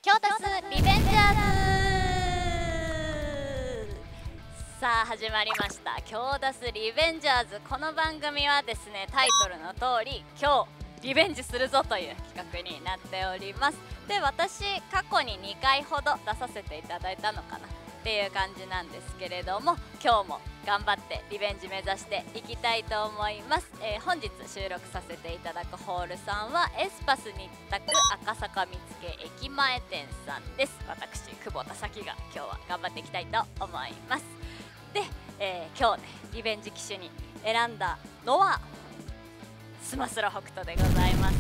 キョータスリベンジャーズ。さあ始まりましたキョータスリベンジャーズ。この番組はですね、タイトルの通り今日リベンジするぞという企画になっております。で、私過去に2回ほど出させていただいたのかなっていう感じなんですけれども、今日も頑張ってリベンジ目指していきたいと思います。本日収録させていただくホールさんはエスパス日宅赤坂見附駅前店さんです。私久保田咲が今日は頑張っていきたいと思います。で、今日ねリベンジ機種に選んだのはスマスロ北斗でございます。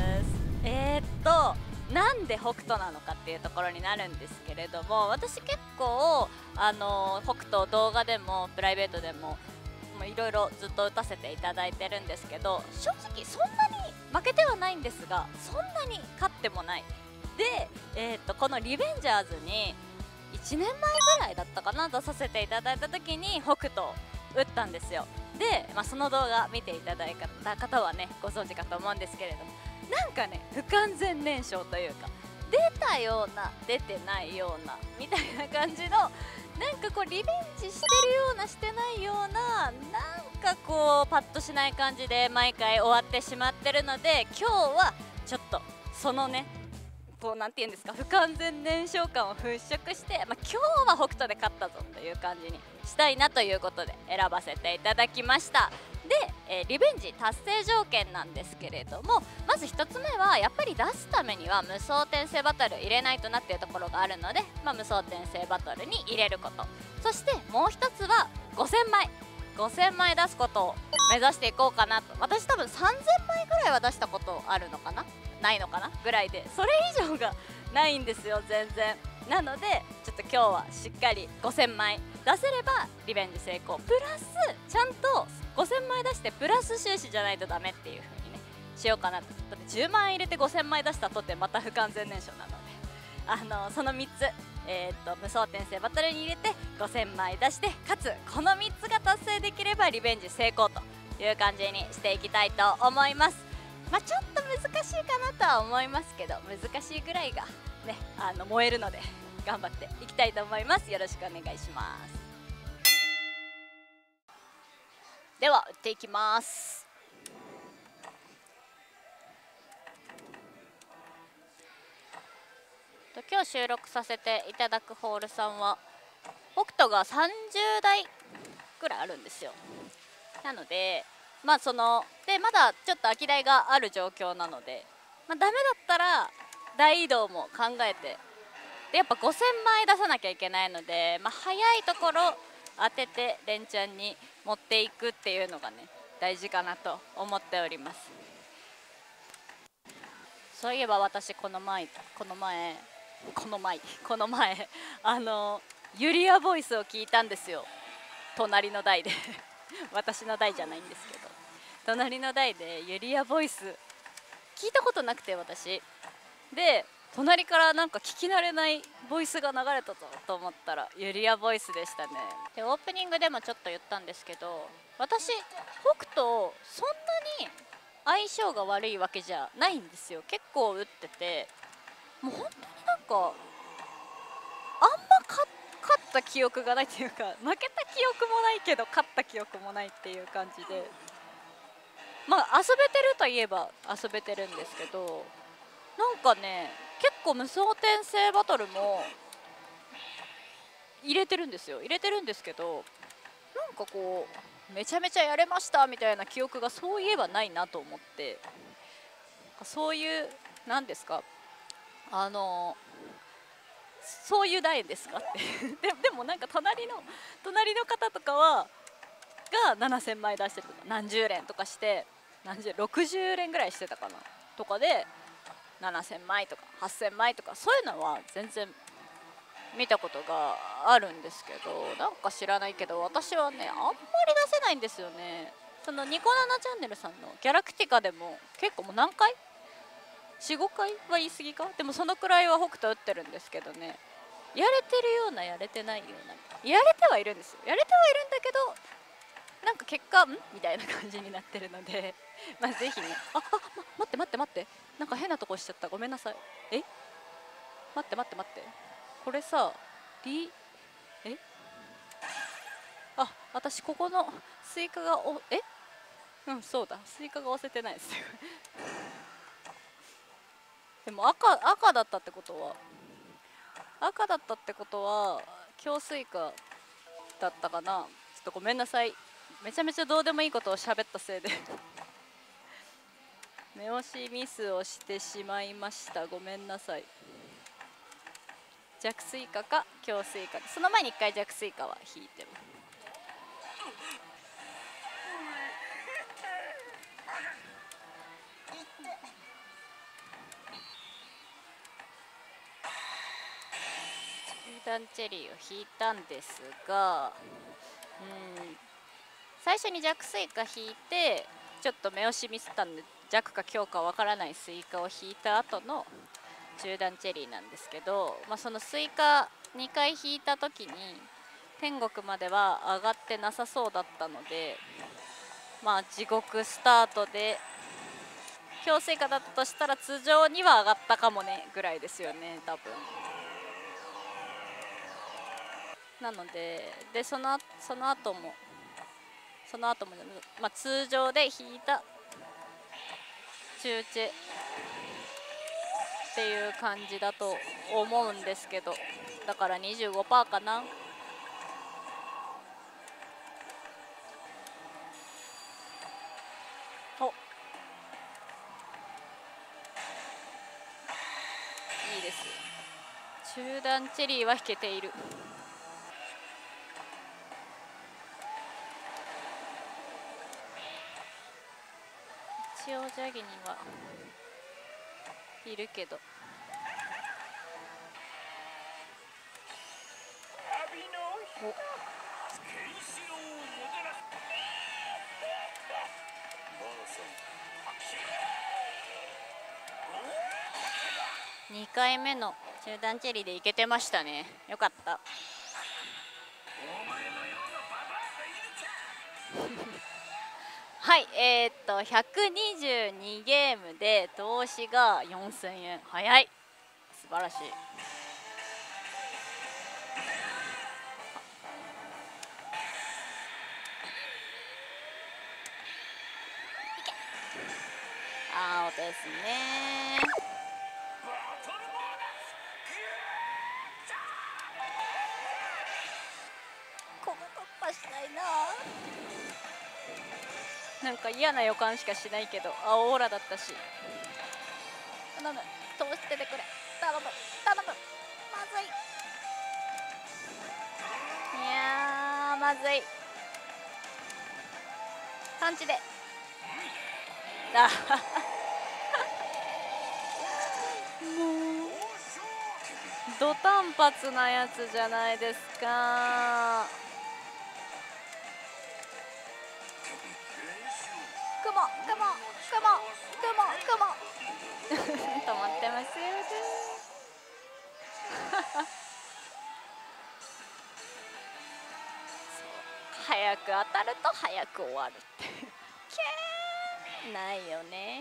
なんで北斗なのかっていうところになるんですけれども、私結構北斗動画でもプライベートでもいろいろずっと打たせていただいてるんですけど、正直そんなに負けてはないんですが、そんなに勝ってもない。で、このリベンジャーズに1年前ぐらいだったかな出させていただいた時に北斗打ったんですよ。で、その動画見ていただいた方はねご存知かと思うんですけれども、なんかね不完全燃焼というか、出たような出てないようなみたいな感じの、なんかこうリベンジしてるようなしてないような、なんかこうパッとしない感じで毎回終わってしまってるので、今日はちょっとそのねこうなんていうんですか、不完全燃焼感を払拭して、今日は北斗で勝ったぞという感じにしたいなということで選ばせていただきました。で、リベンジ達成条件なんですけれども、まず1つ目はやっぱり出すためには無双転生バトル入れないとなっていうところがあるので、無双転生バトルに入れること、そしてもう1つは5000枚出すことを目指していこうかなと。私多分3000枚ぐらいは出したことあるのかなないのかなぐらいで、それ以上がないんですよ全然。なのでちょっと今日はしっかり5000枚出せればリベンジ成功、プラスちゃんと5000枚出してプラス収支じゃないとダメっていう風にねしようかなと。だって10万円入れて5000枚出したとってまた不完全燃焼なので、その3つ無双転生バトルに入れて5000枚出して、かつこの3つが達成できればリベンジ成功という感じにしていきたいと思います。ちょっと難しいかなとは思いますけど、難しいぐらいがね燃えるので頑張っていきたいと思います。よろしくお願いします。では打っていきます。今日収録させていただくホールさんは北斗が30台ぐらいあるんですよ。なのでまだちょっと空き台がある状況なので、ダメだったら大移動も考えて、でやっぱ5000枚出さなきゃいけないので、早いところ当てて連チャンに持っていくっていうのがね大事かなと思っております。そういえば私この前ユリアボイスを聞いたんですよ、隣の台で私の台じゃないんですけど、隣の台でユリアボイス聞いたことなくて、私で隣からなんか聞き慣れないボイスが流れたぞと思ったらユリアボイスでしたね。でオープニングでもちょっと言ったんですけど、私北斗そんなに相性が悪いわけじゃないんですよ。結構打ってて、もう本当になんかあんま勝った記憶がないっていうか、負けた記憶もないけど勝った記憶もないっていう感じで、遊べてるといえば遊べてるんですけど、なんかね結構無双転生バトルも入れてるんですけど、なんかこうめちゃめちゃやれましたみたいな記憶がそういえばないなと思って、そういうなんですかそういう台ですかってでもなんか隣の方とかはが7000枚出してるとか、何十連とかして60連ぐらいしてたかなとかで7000枚とか8000枚とか、そういうのは全然見たことがあるんですけど、なんか知らないけど私はねあんまり出せないんですよね。そのニコナナチャンネルさんのギャラクティカでも結構もう何回45回は言い過ぎか、でもそのくらいは北斗打ってるんですけどね、やれてるようなやれてないような、やれてはいるんですよ、やれてはいるんだけど、なんか結果みたいな感じになってるのでぜひね、待ってなんか変なとこしちゃった、ごめんなさい。 待って待って待って、これさえあ、私ここのスイカがうんそうだ、スイカが押せてないですでも赤だったってことは強スイカだったかな。ちょっとごめんなさい、めちゃめちゃどうでもいいことを喋ったせいで目押しミスをしてしまいました。ごめんなさい。弱スイカか強スイカ、その前に1回弱スイカは引いても中段チェリーを引いたんですが、最初に弱スイカ引いてちょっと目押しミスったんで弱か強かわからないスイカを引いた後の中段チェリーなんですけど、そのスイカ2回引いた時に天国までは上がってなさそうだったので、地獄スタートで強スイカだったとしたら通常には上がったかもねぐらいですよね多分。なのでその後も通常で引いた中チェっていう感じだと思うんですけど、だから 25% かな。いいです。中段チェリーは引けている。一応ジャギにはいるけど、2回目の中段チェリーでいけてましたね。よかったはい、122ゲームで投資が4000円。早い、素晴らしい。青ですね。ここ突破したいな。なんか嫌な予感しかしないけど、青オーラだったし。頼む、通しててくれ、頼む頼む。まずい、いやまずい。パンチでもう土単発なやつじゃないですか。雲止まってますよね早く当たると早く終わるってキャーないよね。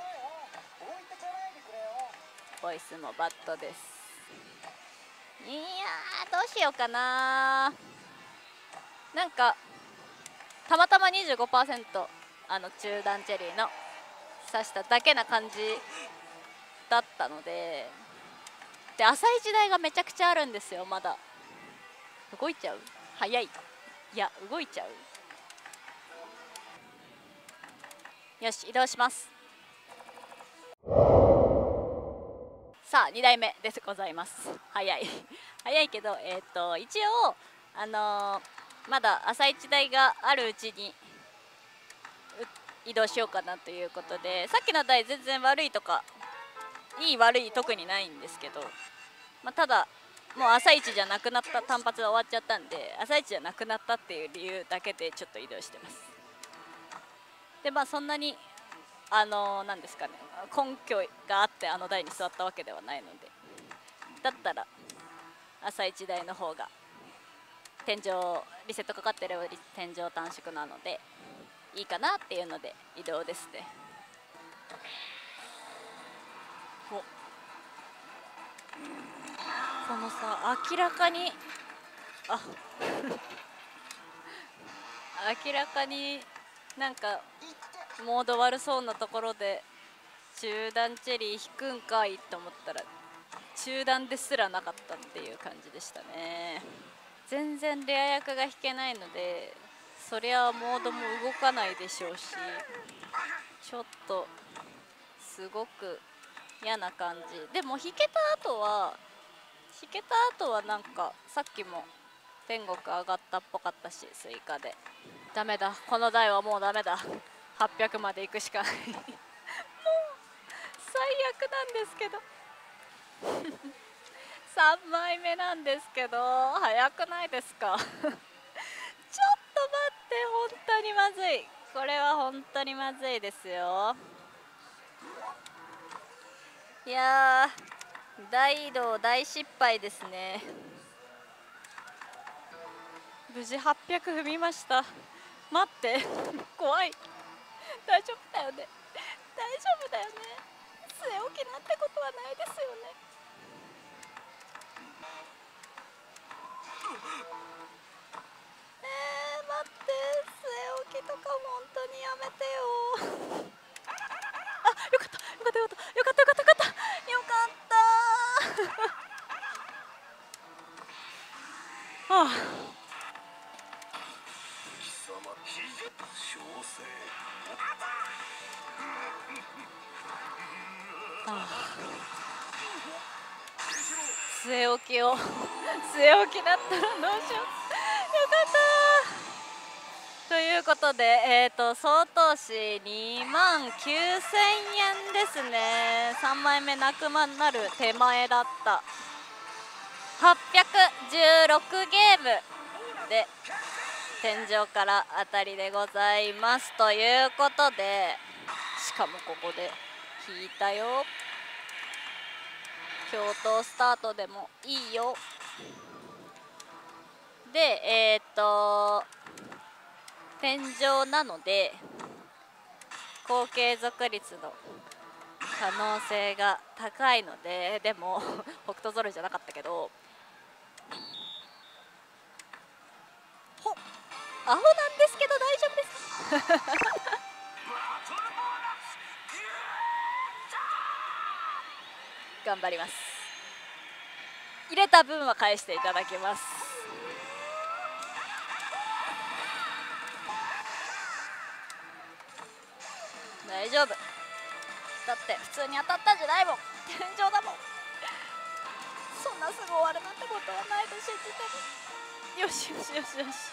ボイスもバットです。いやーどうしようかな。なんかたまたま 25% 中段チェリーの刺しただけな感じだったので、浅い時代がめちゃくちゃあるんですよ。まだ動いちゃう、早い、いや動いちゃう。よし移動します。さあ2台目でございます。早いけど一応まだ浅い時代があるうちに移動しようかなということで、さっきの台全然悪いとかいい悪い特にないんですけど、ただもう朝一じゃなくなった、単発が終わっちゃったんで朝一じゃなくなったっていう理由だけでちょっと移動してます。でそんなになんですかね、根拠があって台に座ったわけではないので、だったら朝一台の方が天井リセットかかってるより天井短縮なのでいいかなっていうので移動ですね。 このさ、明らかに明らかになんかモード悪そうなところで中段チェリー引くんかいと思ったら中段ですらなかったっていう感じでしたね。全然レア役が引けないのでそりゃモードも動かないでしょうし、ちょっとすごく嫌な感じ。でも引けた後はなんかさっきも天国上がったっぽかったし、追加でダメだ、この台はもうダメだ、800まで行くしかないもう最悪なんですけど3枚目なんですけど早くないですかちょっと待って、本当にまずい、これは本当にまずいですよ。いやー、大移動大失敗ですね。無事800踏みました。待って怖い、大丈夫だよね、大丈夫だよね、据え置きなんてことはないですよね。待って、据え置きとか本当にやめてよあ、よかったよかったよかったよかったよかったよかったよかったはあ、据え置きを据え置きだったらどうしよう、よかったということで、総投資2万9000円ですね。3枚目なくなる手前だった。816ゲームで天井から当たりでございますということで、しかもここで引いたよ。京都スタートでもいいよ。で天井なので高継続率の可能性が高いので、でも北斗揃いじゃなかったけど、アホなんですけど大丈夫です頑張ります。入れた分は返していただきます。大丈夫だって普通に当たったんじゃないもん、天井だもん、そんなすぐ終わるなんてことはないと信じてる。よしよしよしよし、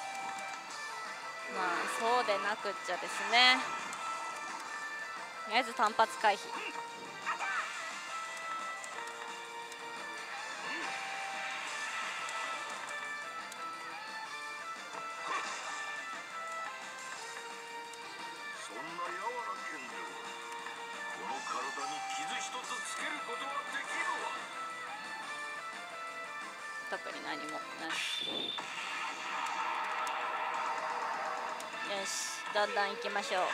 まあそうでなくっちゃですね。とりあえず単発回避。特に何もなし。よし、だんだん行きましょう。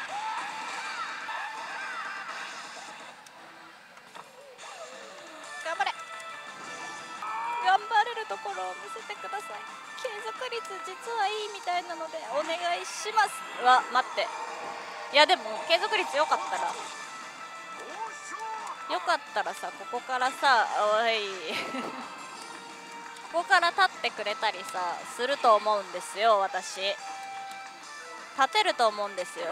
頑張れ、頑張れるところを見せてください。継続率実はいいみたいなのでお願いします。待って、いやでも継続率よかったらさ、ここからさ、おいここから立ってくれたりさすると思うんですよ。私立てると思うんですよ。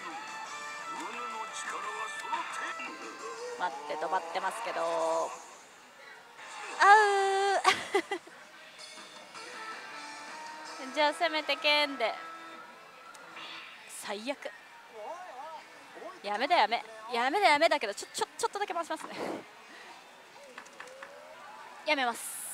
待って、止まってますけど、じゃあせめて剣で。最悪、やめだけどちょっとだけ回しますねやめます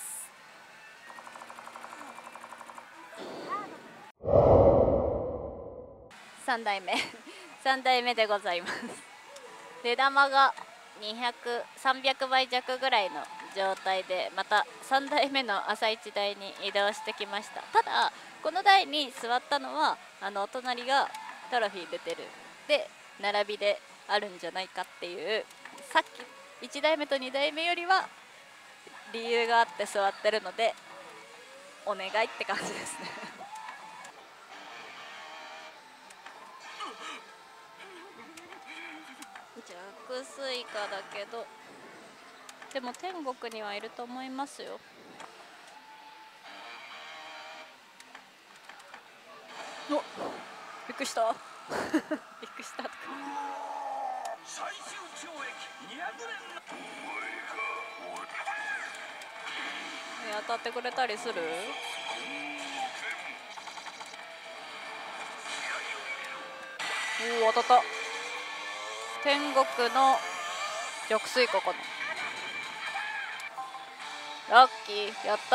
。3代目3代目でございます。出玉が300倍弱ぐらいの状態でまた3代目の朝一台に移動してきました。ただこの台に座ったのはお隣がトロフィー出てるで並びであるんじゃないかっていう、さっき1代目と2代目よりは理由があって座ってるのでお願いって感じですね弱水化だけどでも天国にはいると思いますよ。お、びっくりしたびっくりしたとか当たってくれたりする？おお、当たった。天国の玉水湖かな。ラッキー、やった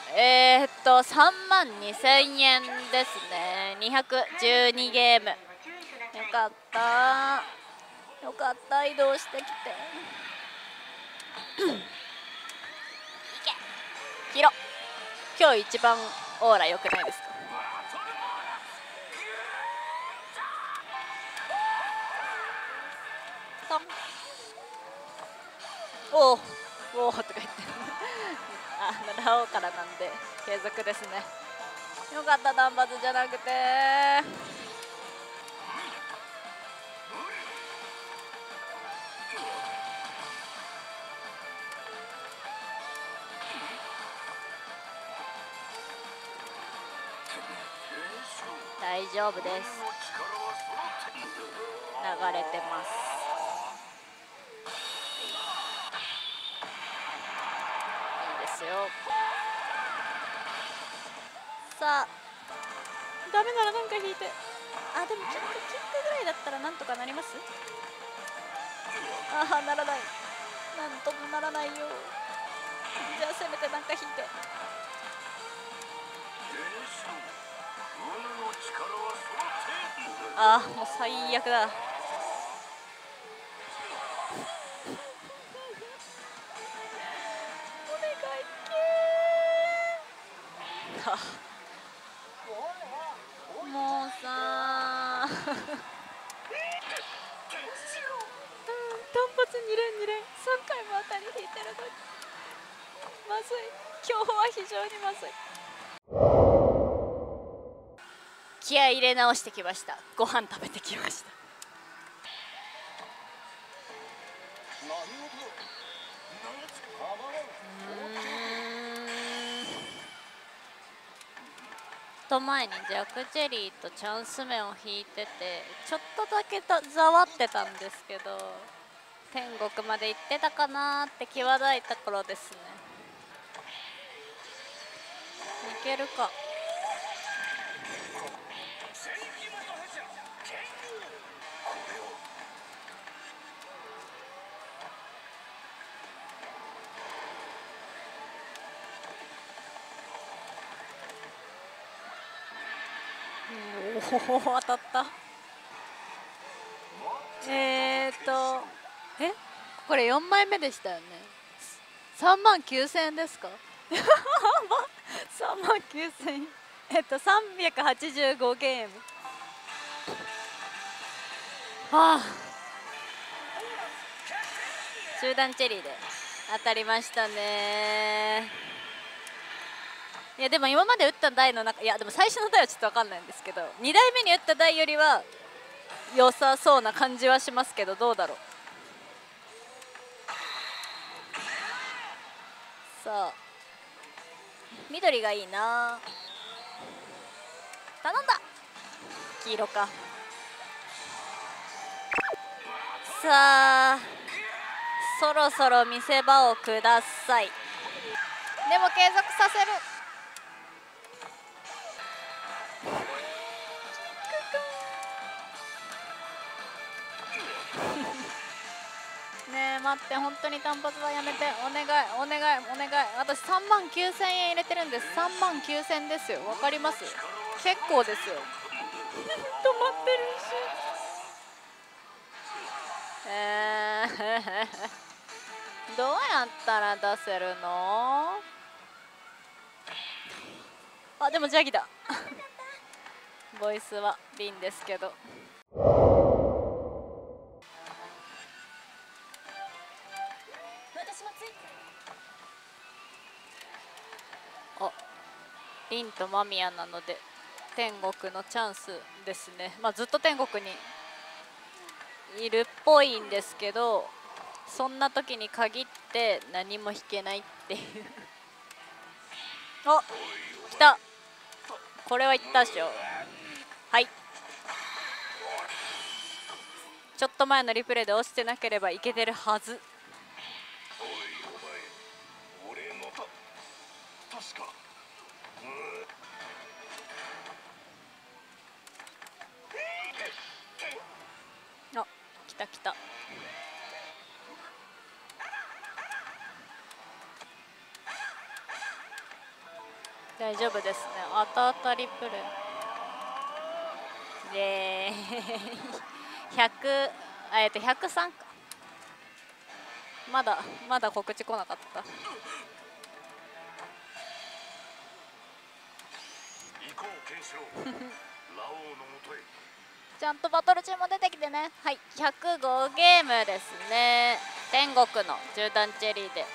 。32,000円ですね。212ゲーム。よかった。よかった、移動してきて。いけ。ヒロ。今日一番オーラ良くないですか？おお、おおとか言って7王からなんで継続ですね。よかった、単発じゃなくて。大丈夫です。流れてます。いいですよ。さあ、ダメならなんか引いて。あ、でもキックぐらいだったらなんとかなります？ああ、ならない。なんともならないよ。じゃあせめてなんか引いて。ああ、もう最悪だ。もうさ単発2連3回も当たり引いてるのにまずい。今日は非常にまずい。気合い入れ直してきました。ご飯食べてきました。前にジャックチェリーとチャンス面を引いててちょっとだけざわってたんですけど天国まで行ってたかなって際どいところですね。いけるか。おお、当たった。これ4枚目でしたよね。39,000円ですか39,000円。385ゲーム。はあ、集団チェリーで当たりましたね。いやでも今まで打った台の中、いやでも最初の台はちょっと分かんないんですけど2台目に打った台よりは良さそうな感じはしますけど、どうだろう。さあ緑がいいな。頼んだ。黄色か。さあそろそろ見せ場をください。でも継続させる。ねえ待って、本当に単発はやめて、お願いお願いお願い。私39,000円入れてるんです。39,000ですよ。わかります？結構ですよ。止まってるしどうやったら出せるの？あ、でもジャギだボイスはリンですけど。 リンと間宮なので天国のチャンスですね。まあずっと天国にいるっぽいんですけど、そんな時に限って何も引けないっていうお、来た。これはいったでしょ。はい、ちょっと前のリプレイで落ちてなければいけてるはず。あ、来た来た。大丈夫ですね。後々リプレイで100、103か。まだ告知来なかった。ちゃんとバトル中も出てきてね。はい、105ゲームですね。天国の絨毯チェリーで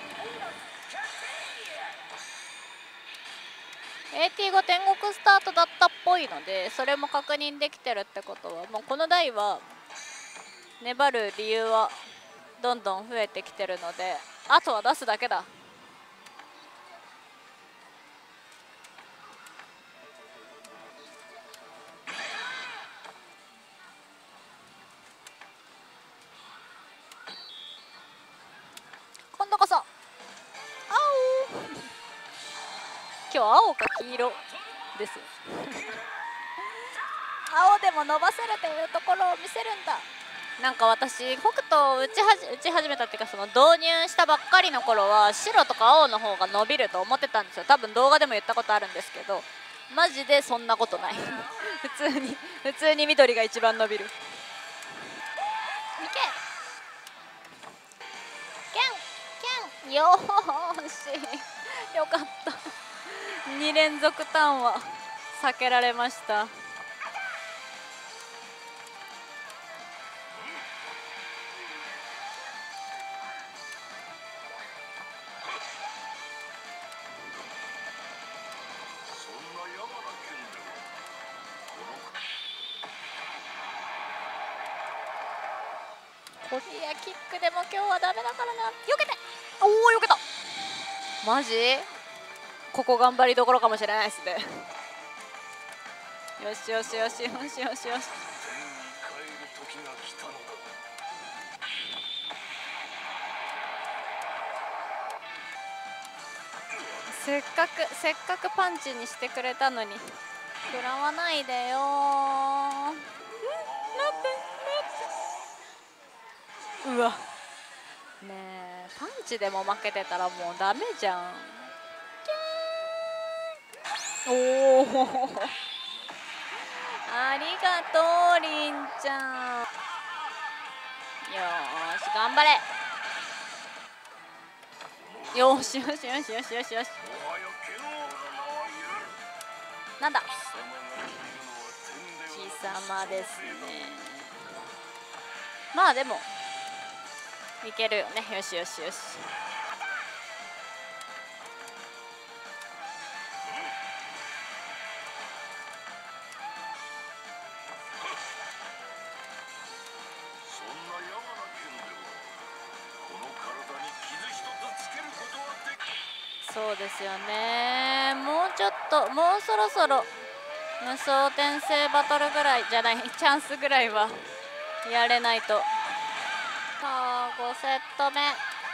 AT5 天国スタートだったっぽいので、それも確認できてるってことは、もうこの台は粘る理由はどんどん増えてきてるので、あとは出すだけだ。今度こそ青今日青か黄色です青でも伸ばせるというところを見せるんだ。なんか私北斗を打ち始めたっていうか、その導入したばっかりの頃は白とか青の方が伸びると思ってたんですよ。多分動画でも言ったことあるんですけど、マジでそんなことない普通に緑が一番伸びる。いけケンよーしよかった2連続ターンは避けられました。コリアキックでも今日はダメだからな。よけて、おおよけた。マジここ頑張りどころかもしれないですねよしよしよしよしよしよし。せっかくパンチにしてくれたのに食らわないでよー。うわねえ、パンチでも負けてたらもうダメじゃん。おおありがとうりんちゃん。よーし頑張れ。よしよしよしよしよしよし。なんだ貴様ですね。まあでもいけるよね。よしよしよし。そうですよね。もうちょっと、もうそろそろ無双転生バトルぐらいじゃない、チャンスぐらいはやれないと。さあ5セット目、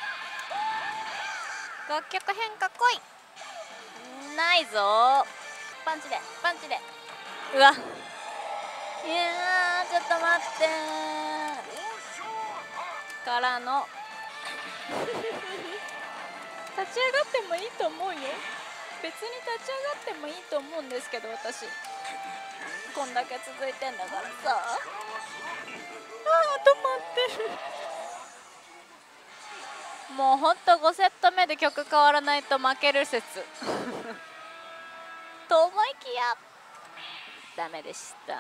楽曲変化来い。ないぞ。パンチでパンチで。うわ、いやちょっと待ってからの立ち上がってもいいと思うよ。別に立ち上がってもいいと思うんですけど、私こんだけ続いてんだからさ。あー止まってるもうほんと5セット目で曲変わらないと負ける説と思いきやダメでした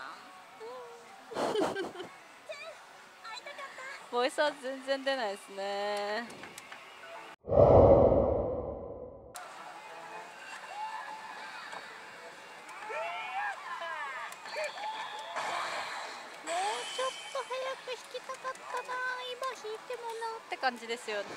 ボイスは全然出ないですね。 感じですよね。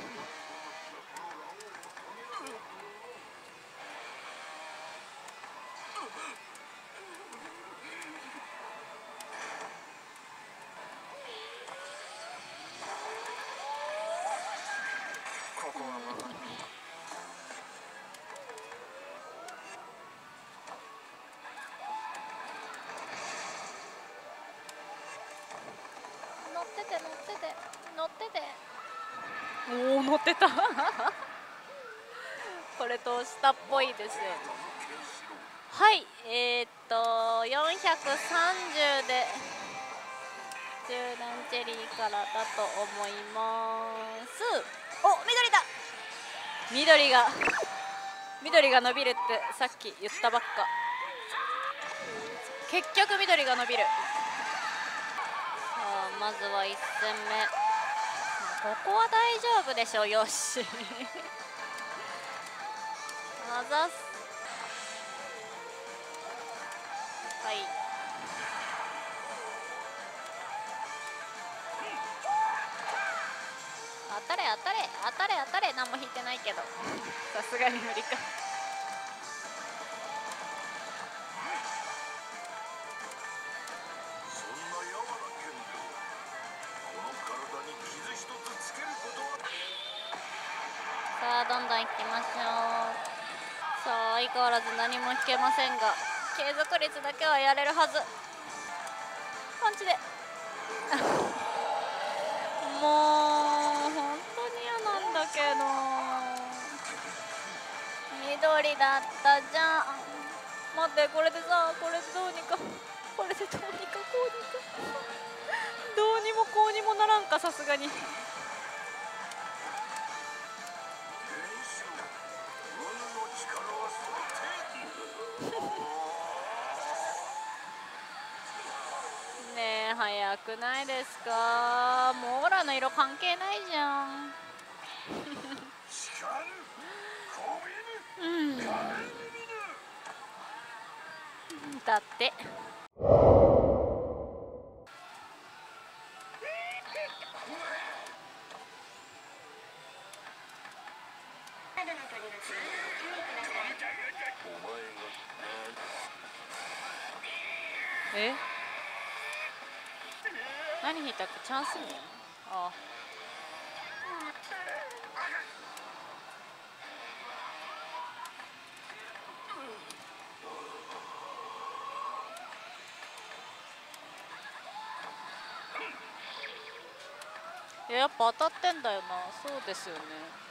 乗ってて乗ってて乗ってて、おお乗ってたこれと下っぽいですよね。はい、430で10段チェリーからだと思います。お、緑が伸びるってさっき言ったばっか。結局緑が伸びる。さあまずは1戦目、ここは大丈夫でしょう。よしあざす。はい、当たれ当たれ当たれ当たれ。何も引いてないけどさすがに無理か。さあどんどんいきましょう。さあ相変わらず何も引けませんが、継続率だけはやれるはず。パンチでもう本当に嫌なんだけど、緑だったじゃん。待って、これでさ、これでどうにかこうにかどうにもこうにもならんか、さすがに。ねえ早くないですか。もうオーラの色関係ないじゃんだってえ、何引いたっけ。チャンス面。ああ、やっぱ当たってんだよな。そうですよね。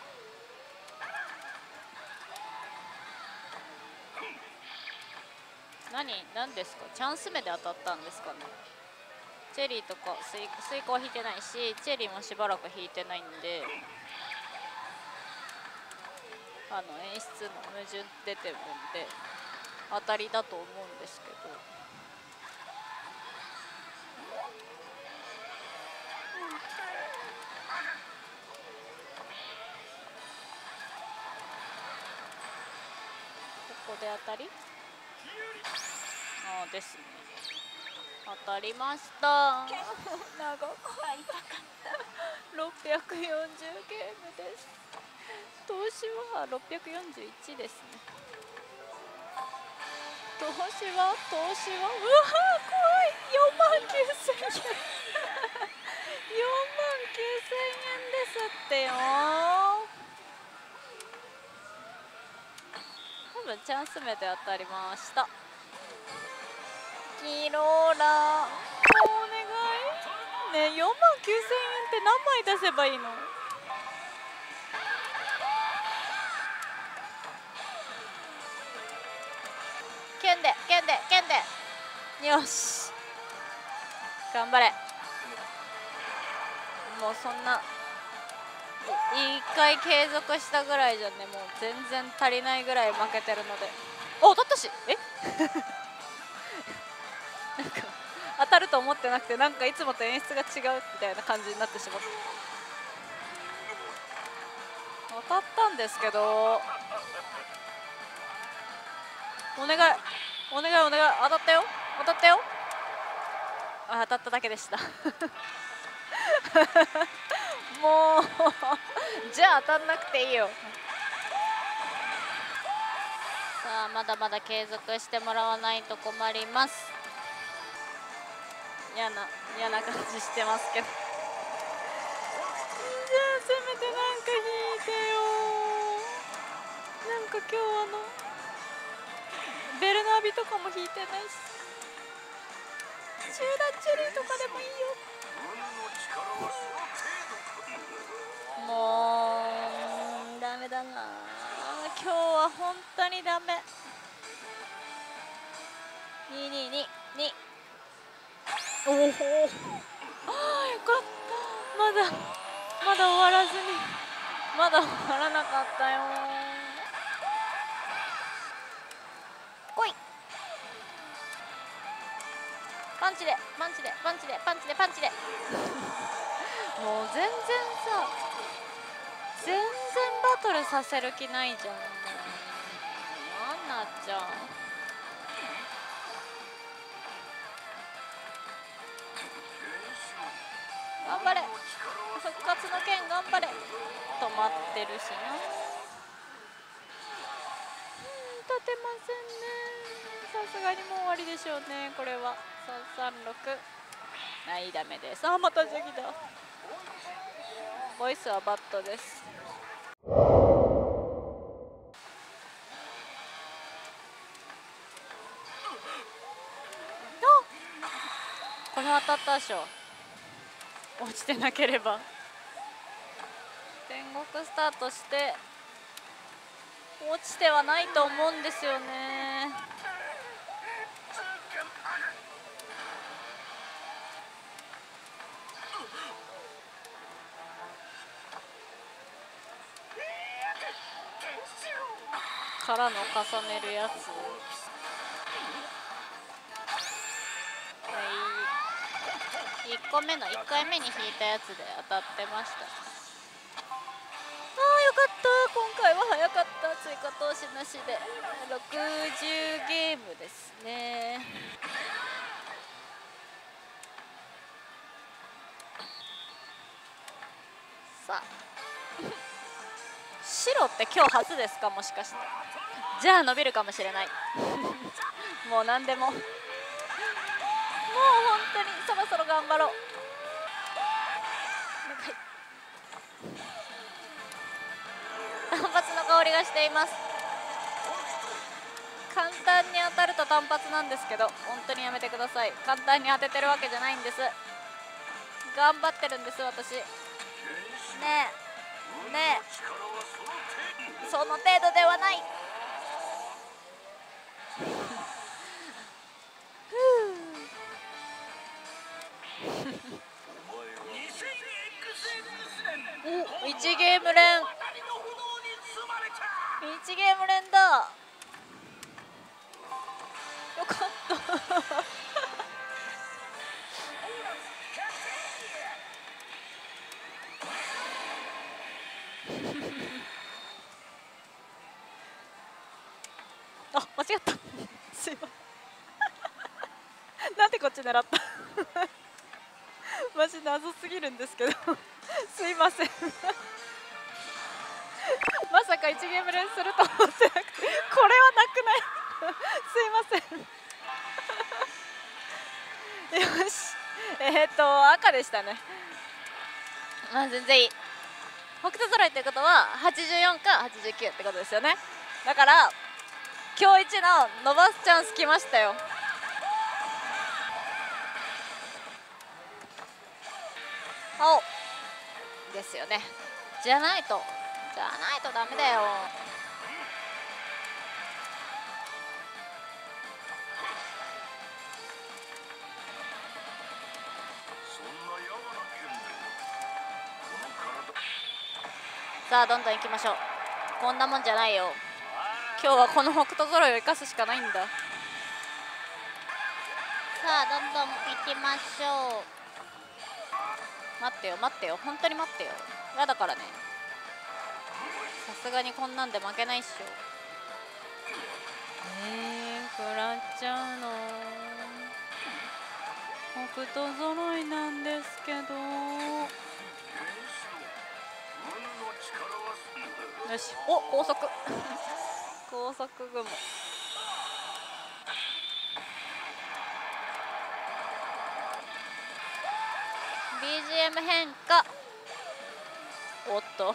何ですか。チャンス目で当たったんですかね。チェリーとかスイカは引いてないし、チェリーもしばらく引いてないんで、演出の矛盾出てるんで当たりだと思うんですけど。ここで当たり、ああですね、当たりました長く会いたかった640ゲームです。投資は641ですね。投資はうわー怖い。4万9000円4万9000円ですってよ。多分チャンス目で当たりました。キローラお願いね。4万9000円って何枚出せばいいの。剣でよし頑張れ。もうそんな1回継続したぐらいじゃね、もう全然足りないぐらい負けてるので。お、当たったし、なんか当たると思ってなくて、なんかいつもと演出が違うみたいな感じになってしまった。当たったんですけど、お願い当たったよ。あ、当たっただけでしたもうじゃあ当たんなくていいよ。さあまだまだ継続してもらわないと困ります。嫌な感じしてますけど、じゃあせめてなんか引いてよ。なんか今日ベルナビとかも引いてないし、チューラチュリーとかでもいいよ。もうダメだな、今日は本当にダメ。222おお、ああよかった。まだ終わらずに、まだ終わらなかったよ。来い、パンチでパンチでパンチでパンチでパンチでもう全然バトルさせる気ないじゃん。なんなっちゃう。頑張れ、復活の剣頑張れ。止まってるしな。立てませんね。さすがにもう終わりでしょうね、これは。336、はい、ダメです。あ、またジャギだ。ボイスはバットです。これ当たったでしょ、落ちてなければ。天国スタートして落ちてはないと思うんですよね。からの重ねるやつ。はい、1個目の1回目に引いたやつで当たってました。あーよかった、今回は早かった。追加投資なしで60ゲームですね。さあ白って今日初ですか、もしかして。じゃあ伸びるかもしれないもう何でも、もう本当にそろそろ頑張ろう。単発の香りがしています。簡単に当たると単発なんですけど、本当にやめてください。簡単に当ててるわけじゃないんです。頑張ってるんです私。ねえねえ、その程度ではない。お、1ゲーム連、1ゲーム連だ。よかったあ、間違ったすいませんなんでこっち狙ったマジ謎すぎるんですけどすいませんまさか1ゲーム連すると思ってなくて、これはなくないすいませんよし、赤でしたね。まあ全然いい。北斗揃いということは84か89ってことですよね。だから今日一の伸ばすチャンス来ましたよ。青ですよね。じゃないとダメだよ。さあどんどん行きましょう。こんなもんじゃないよ。今日はこの北斗揃いを生かすしかないんだ。さあどんどん行きましょう。待ってよ待ってよ、本当に待ってよ。嫌だからね。さすがにこんなんで負けないっしょ。食らっちゃうの。北斗揃いなんですけど。 よし、お、高速高速雲。BGM 変化。おっと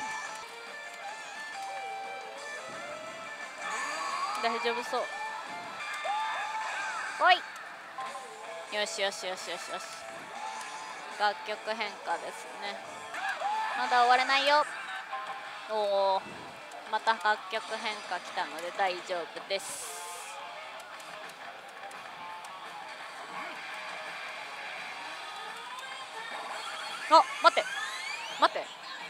大丈夫そう。おい、よしよしよしよしよし。楽曲変化ですね。まだ終われないよ。おお、また楽曲変化来たので大丈夫です。あ、待って待って、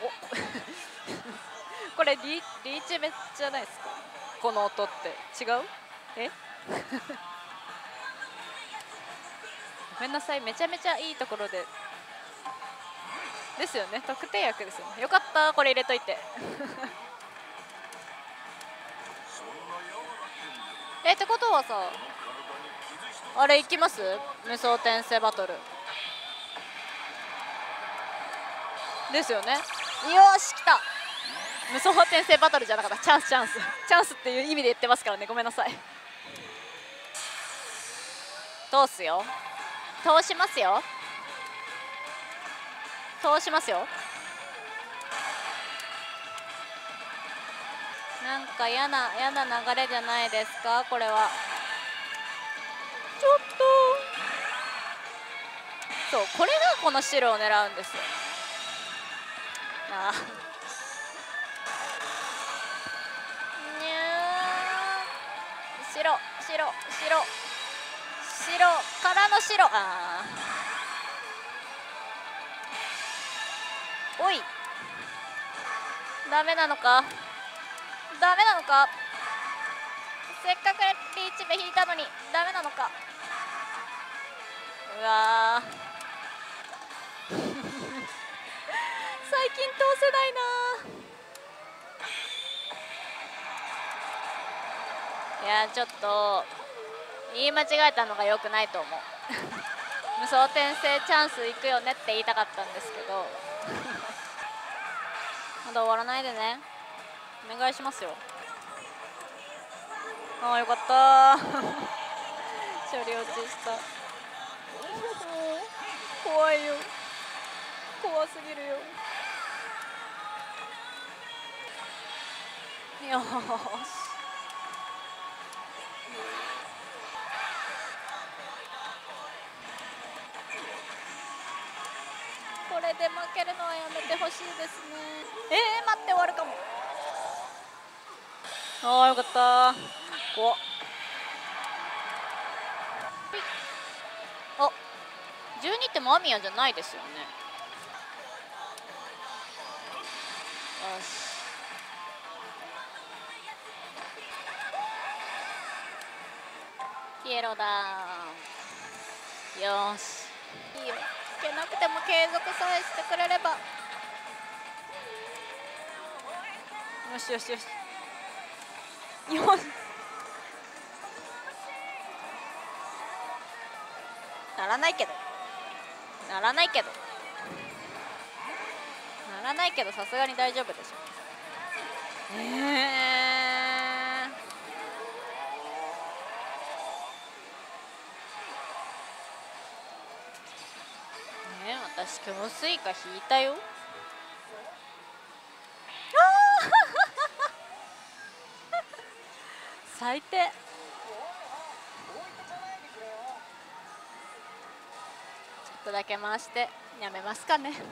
おこれリーチめっちゃないですか、この音って違う？えごめんなさい、めちゃめちゃいいところでですよね、特定薬ですよね。よかった、これ入れといてってことはさ、あれ行きます？無双転生バトルですよね。よし、来た。無双転生バトルじゃなかった、チャンスチャンスチャンスっていう意味で言ってますからね、ごめんなさい。通すよ、通しますよ、通しますよ。なんか嫌な流れじゃないですか、これは。ちょっとそう、これがこの白を狙うんですよ。ああにゃー、白からの白。あー、おい、ダメなのか、ダメなのか、せっかくリーチ目引いたのにダメなのか。うわ最近通せないな。いやちょっと言い間違えたのが良くないと思う無双転生チャンス行くよねって言いたかったんですけどまだ終わらないでね、お願いしますよ。ああよかった処理落ちした怖いよ、怖すぎるよ。よし、これで負けるのはやめてほしいですね。待って、終わるかも。ああよかった、怖っ。あ、12ってマミヤじゃないですよね。よし、ピエロだ。よし、いいよ、いけなくても継続さえしてくれれば。よしよしよしよし、ならないけどならないけどならないけど、さすがに大丈夫でしょ。私今日スイカ引いたよ。最低。ちょっとだけ回してやめますかね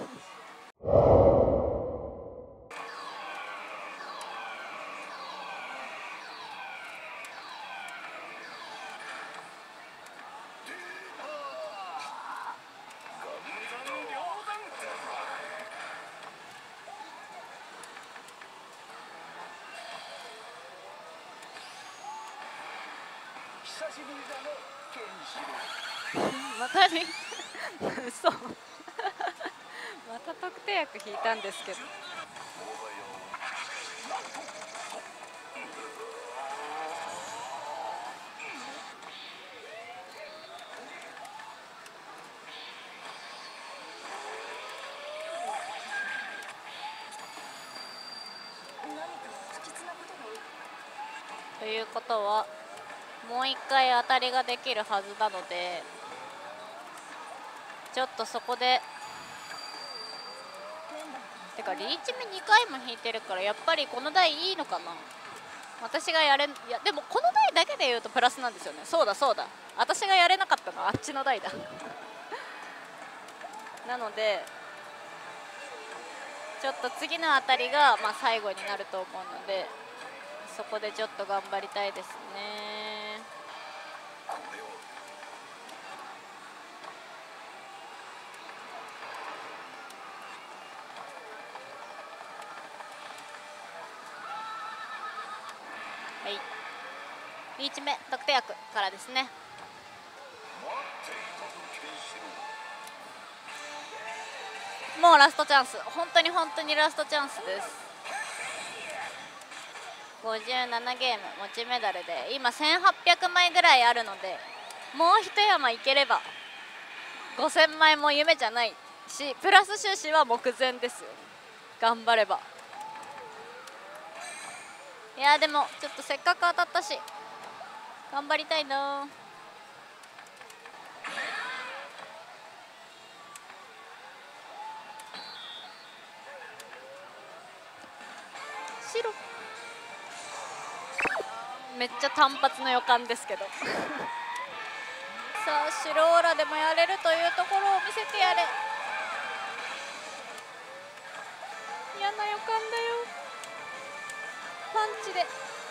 またね嘘また特定薬引いたんですけど。 ということはもう一回当たりができるはずなので、ちょっとそこでてかリーチ目2回も引いてるから、やっぱりこの台いいのかな。私がやれ、いやでもこの台だけで言うとプラスなんですよね。そうだそうだ、私がやれなかったのはあっちの台だなのでちょっと次の当たりがまあ最後になると思うので、そこでちょっと頑張りたいですね。はい、リーチ目得点役からですね。もうラストチャンス、本当に本当にラストチャンスです。57ゲーム持ちメダルで今1800枚ぐらいあるので、もう一山いければ5000枚も夢じゃないし、プラス収支は目前ですよ。頑張れば。いやでもちょっとせっかく当たったし頑張りたいな。白めっちゃ単発の予感ですけどさあ白オーラでもやれるというところを見せてやれ。嫌な予感だよ。パンチで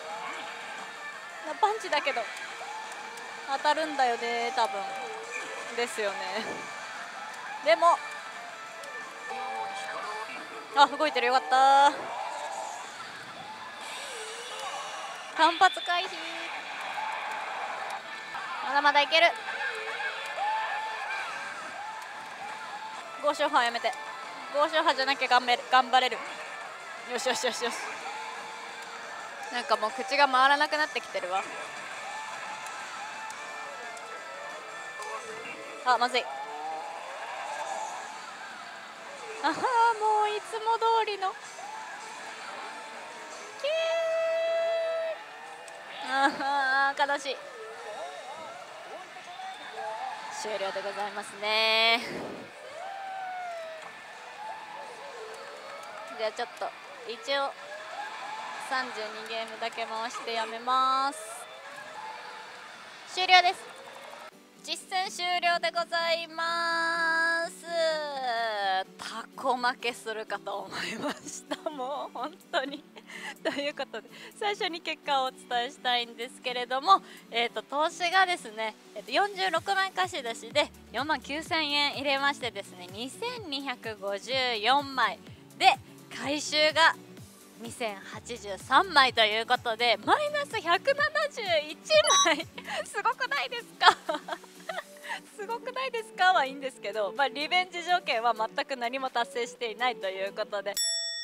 パンチだけど当たるんだよね多分。ですよね。でもあ動いてる、よかった。単発回避、まだまだいける。豪商派やめて、豪商派じゃなきゃ頑張れる。よしよしよしよし。なんかもう口が回らなくなってきてるわ。あまずい。あはもういつも通りのあー悲しい。終了でございますね。じゃあちょっと一応32ゲームだけ回してやめます。終了です。実戦終了でございます。タコ負けするかと思いましたもう本当にということで最初に結果をお伝えしたいんですけれども、投資がですね、46枚貸し出しで4万9000円入れましてですね、2254枚で回収が2083枚ということでマイナス171枚すごくないですかすごくないですかはいいんですけど、リベンジ条件は全く何も達成していないということで、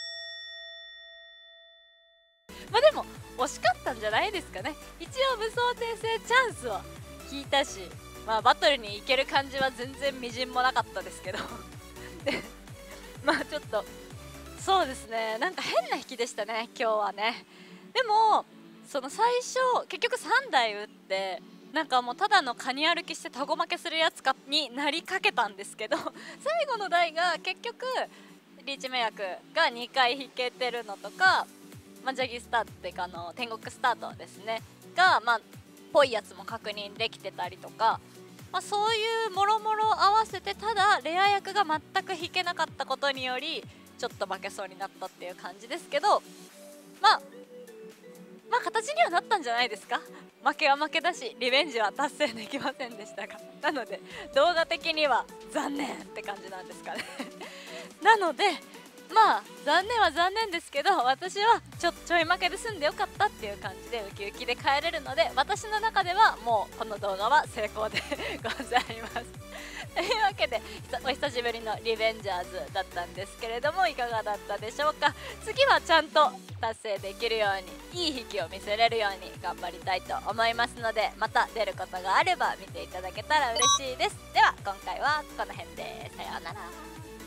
でも惜しかったんじゃないですかね。一応無双転生チャンスを引いたし、バトルに行ける感じは全然みじんもなかったですけどでちょっとそうですね、なんか変な引きでしたね今日はね。でもその最初結局3台打ってなんかもうただのカニ歩きしてタコ負けするやつになりかけたんですけど最後の台が結局リーチ目役が2回引けてるのとか、ジャギスターっていうか天国スタートですねがぽいやつも確認できてたりとか、そういうもろもろ合わせて、ただレア役が全く引けなかったことによりちょっと負けそうになったっていう感じですけど、形にはなったんじゃないですか。負けは負けだしリベンジは達成できませんでしたが、なので動画的には残念って感じなんですかねなので残念は残念ですけど、私はちょい負けで済んでよかったっていう感じでウキウキで帰れるので、私の中ではもうこの動画は成功でございますというわけでお久しぶりのリベンジャーズだったんですけれども、いかがだったでしょうか。次はちゃんと達成できるようにいい引きを見せれるように頑張りたいと思いますので、また出ることがあれば見ていただけたら嬉しいです。では今回はこの辺でさようなら。